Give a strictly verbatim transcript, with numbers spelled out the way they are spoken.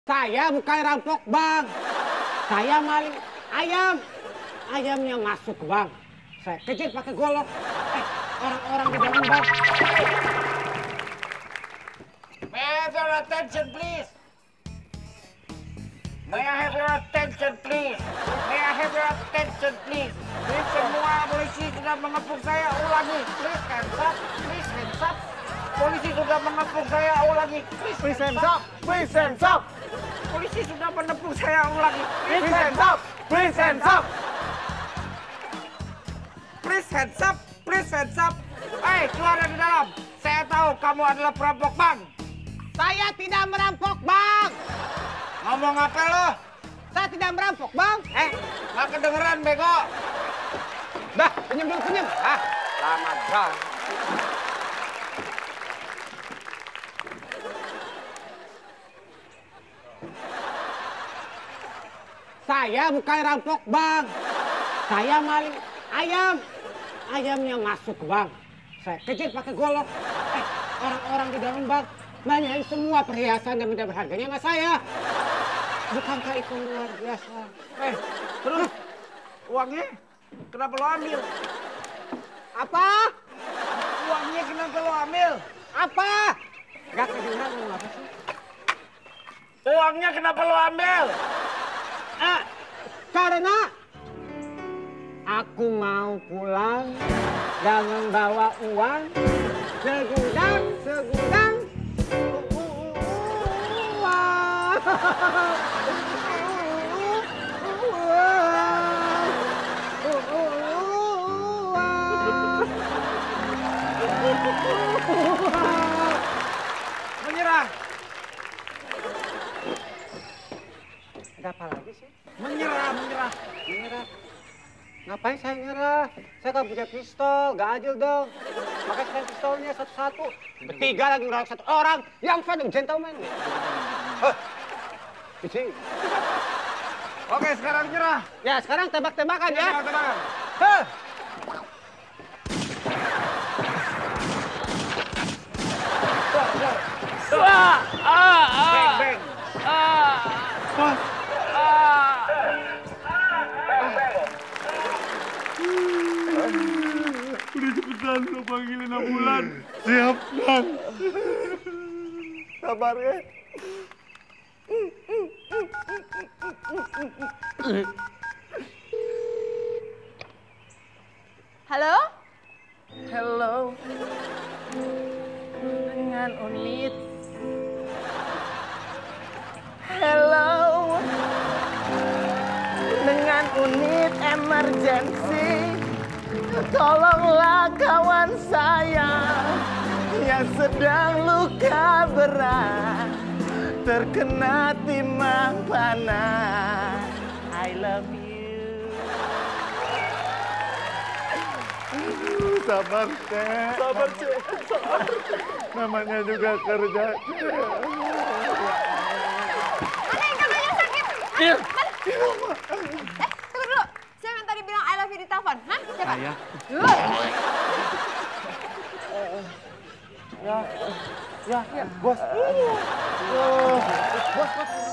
Saya bukan rampok bank. Saya maling ayam. Ayamnya masuk ke bank. Saya kejar pakai golok. Eh, orang-orang di dalam bank. May I have your attention, please? May I have your attention, please? May I have your attention, please? Please, semua polisi sudah mengepung saya. Ulangi, please hands up, please hands up. Polisi sudah mengepung saya. Ulangi, please, Please hands up, please hands up, Polisi sudah menepung saya. Ulangi, please hands up, please hands up. please hands up, please hands up. Hei, keluar dari dalam. Saya tahu kamu adalah perampok bank. Saya tidak merampok bank. Ngomong apa lo? Saya tidak merampok bank. Eh, nggak kedengeran, bego. Dah, pinjam dulu, pinjam. Ah, lama banget. Saya bukan rampok bank. Saya maling ayam. Ayamnya masuk ke bank. Saya kejar pakai golok. Eh, orang-orang di dalam bank nanyain semua perhiasan dan benda berharganya sama saya. Bukankah itu luar biasa? Eh, terus uangnya kenapa lo ambil? Apa? Uangnya kenapa lo ambil? Apa? Gak kedengeran ngomong apa sih? Uangnya kenapa lo ambil? Ah, karena aku mau pulang dan membawa uang segudang segudang uang. Menyerah. Ada apa lagi sih? Menyerah, menyerah. Menyerah. Ngapain saya nyerah? Saya kan punya pistol, gak adil dong. Makanya saya pistolnya satu-satu. Bertiga lagi ngeroyok satu orang. Yang fun, gentleman. Hah? Isi. Oke, sekarang nyerah. Ya, sekarang tembak-tembakan ya. Tembak-tembakan. Hah? Ah, ah, ah. Bang, bang. Ah, Ah. udah cepetan lo panggilin ambulan. Siap, Bang. Sabar ya. Halo? Hello. Dengan unit. Hello. Dengan unit emergency. Tolonglah kawan saya yang sedang luka berat, terkena timah panas. I love you. Sabar, Cek. Sabar, Cek. Sabar. Namanya juga kerja, Cek. Mana yang kakaknya sakit? Iya. Eh, tunggu dulu. Siapa yang tadi bilang I love you di telepon? Hah? Siapa? Saya. Ya, ya, bos. Oh, bos, bos.